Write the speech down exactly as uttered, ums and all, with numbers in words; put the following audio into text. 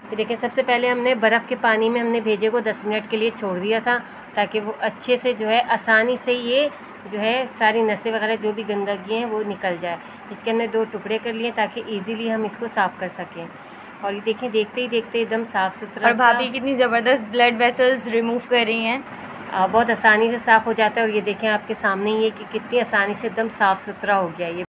ये देखिए, सबसे पहले हमने बर्फ़ के पानी में हमने भेजे को दस मिनट के लिए छोड़ दिया था, ताकि वो अच्छे से जो है आसानी से ये जो है सारी नसें वगैरह जो भी गंदगी हैं वो निकल जाए। इसके हमने दो टुकड़े कर लिए ताकि इजीली हम इसको साफ़ कर सकें। और ये देखिए, देखते ही देखते एकदम साफ़ सुथरा। और भाभी कितनी ज़बरदस्त ब्लड वेसल्स रिमूव कर रही हैं। बहुत आसानी से साफ़ हो जाता है। और ये देखें आपके सामने ही है कि कितनी आसानी से एकदम साफ़ सुथरा हो गया ये।